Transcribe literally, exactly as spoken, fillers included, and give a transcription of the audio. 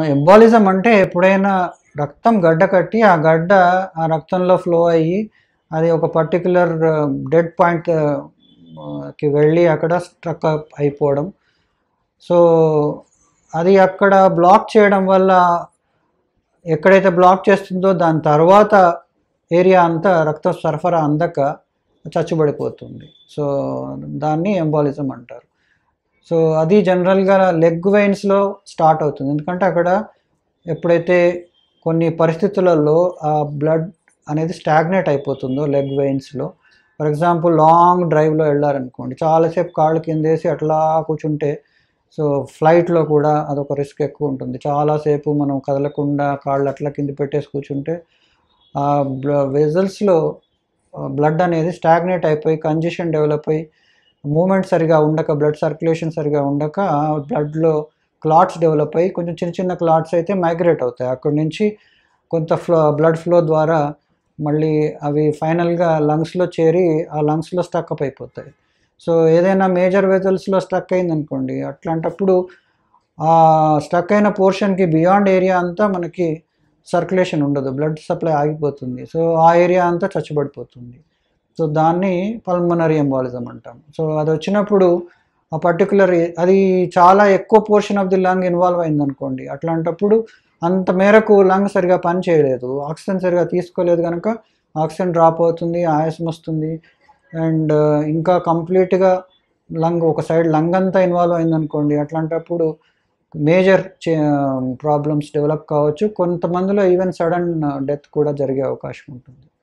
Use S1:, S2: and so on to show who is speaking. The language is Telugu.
S1: ఎంబాలిజం అంటే ఎప్పుడైనా రక్తం గడ్డ కట్టి ఆ గడ్డ ఆ రక్తంలో ఫ్లో అయ్యి అది ఒక పర్టిక్యులర్ డెడ్ పాయింట్ కి వెళ్ళి అక్కడ స్ట్రక్ అయిపోవడం. సో అది అక్కడ బ్లాక్ చేయడం వల్ల ఎక్కడైతే బ్లాక్ చేస్తుందో దాని తర్వాత ఏరియా అంతా రక్త సరఫరా అందక చచ్చుబడిపోతుంది. సో దాన్ని ఎంబాలిజం అంటారు. సో అది జనరల్గా లెగ్ వెయిన్స్లో స్టార్ట్ అవుతుంది. ఎందుకంటే అక్కడ ఎప్పుడైతే కొన్ని పరిస్థితులలో ఆ బ్లడ్ అనేది స్టాగ్నేట్ అయిపోతుందో లెగ్ వెయిన్స్లో, ఫర్ ఎగ్జాంపుల్ లాంగ్ డ్రైవ్లో వెళ్ళారనుకోండి, చాలాసేపు కాళ్ళు కిందేసి అట్లా కూర్చుంటే, సో ఫ్లైట్లో కూడా అదొక రిస్క్ ఎక్కువ ఉంటుంది. చాలాసేపు మనం కదలకుండా కాళ్ళు అట్లా కింద పెట్టేసి కూర్చుంటే ఆ వెజల్స్లో బ్లడ్ అనేది స్టాగ్నేట్ అయిపోయి కంజెషన్ డెవలప్ అయ్యి మూమెంట్ సరిగా ఉండక, బ్లడ్ సర్క్యులేషన్ సరిగా ఉండక బ్లడ్లో క్లాట్స్ డెవలప్ అయ్యి కొంచెం చిన్న చిన్న క్లాట్స్ అయితే మైగ్రేట్ అవుతాయి. అక్కడి నుంచి కొంత ఫ్లో బ్లడ్ ఫ్లో ద్వారా మళ్ళీ అవి ఫైనల్గా లంగ్స్లో చేరి ఆ లంగ్స్లో స్టక్అప్ అయిపోతాయి. సో ఏదైనా మేజర్ వెజల్స్లో స్టక్ అయిందనుకోండి, అట్లాంటప్పుడు ఆ స్టక్ అయిన పోర్షన్కి బియాండ్ ఏరియా అంతా మనకి సర్క్యులేషన్ ఉండదు, బ్లడ్ సప్లై ఆగిపోతుంది. సో ఆ ఏరియా అంతా చచ్చుబడిపోతుంది. సో దాన్ని పల్మనరీ ఎంబాలిజం అంటాం. సో అది వచ్చినప్పుడు ఆ పర్టికులర్ అది చాలా ఎక్కువ portion of the lung involve అయిందనుకోండి, అట్లాంటప్పుడు అంత మేరకు లంగ్ సరిగా పని చేయలేదు, ఆక్సిజన్ సరిగా తీసుకోలేదు కనుక ఆక్సిజన్ డ్రాప్ అవుతుంది, ఆయాసం వస్తుంది. అండ్ ఇంకా కంప్లీట్గా లంగ్ ఒక సైడ్ లంగ్ అంతా ఇన్వాల్వ్ అయిందనుకోండి, అట్లాంటప్పుడు మేజర్ ప్రాబ్లమ్స్ డెవలప్ కావచ్చు. కొంతమందిలో ఈవెన్ సడన్ డెత్ కూడా జరిగే అవకాశం ఉంటుంది.